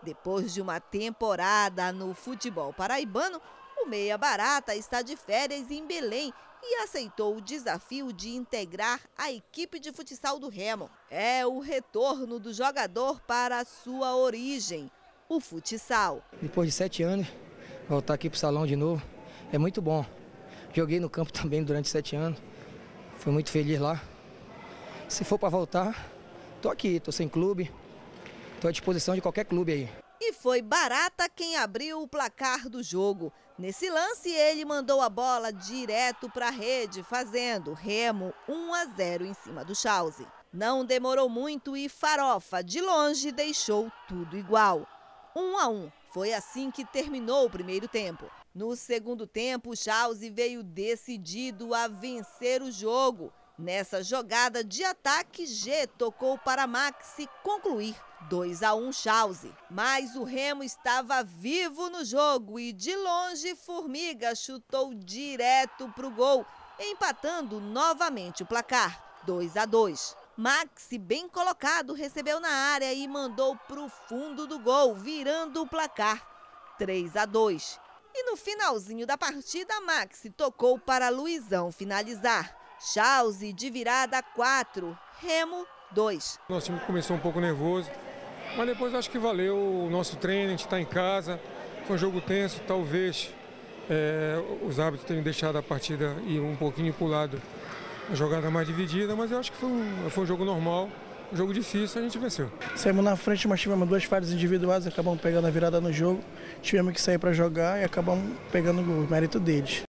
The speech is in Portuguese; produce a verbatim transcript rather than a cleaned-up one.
Depois de uma temporada no futebol paraibano, o Meia Barata está de férias em Belém e aceitou o desafio de integrar a equipe de futsal do Remo. É o retorno do jogador para a sua origem, o futsal. Depois de sete anos, voltar aqui para o salão de novo é muito bom. Joguei no campo também durante sete anos, fui muito feliz lá. Se for para voltar, tô aqui, tô sem clube, tô à disposição de qualquer clube aí. E foi Barata quem abriu o placar do jogo. Nesse lance, ele mandou a bola direto para a rede, fazendo Remo um a zero em cima do Chelsea. Não demorou muito e Farofa, de longe, deixou tudo igual. um a um. Foi assim que terminou o primeiro tempo. No segundo tempo, o Chelsea veio decidido a vencer o jogo. Nessa jogada de ataque, G tocou para Maxi concluir dois a um Chelsea. Mas o Remo estava vivo no jogo e de longe Formiga chutou direto para o gol, empatando novamente o placar, dois a dois. Maxi, bem colocado, recebeu na área e mandou para o fundo do gol, virando o placar, três a dois. E no finalzinho da partida, Maxi tocou para Luizão finalizar. Chelsea de virada quatro, Remo dois. Nosso time começou um pouco nervoso, mas depois acho que valeu o nosso treino, a gente está em casa, foi um jogo tenso, talvez é, os árbitros tenham deixado a partida ir um pouquinho para o lado, a jogada mais dividida, mas eu acho que foi um, foi um jogo normal, um jogo difícil, a gente venceu. Saímos na frente, mas tivemos duas falhas individuais, acabamos pegando a virada no jogo, tivemos que sair para jogar e acabamos pegando o gol, mérito deles.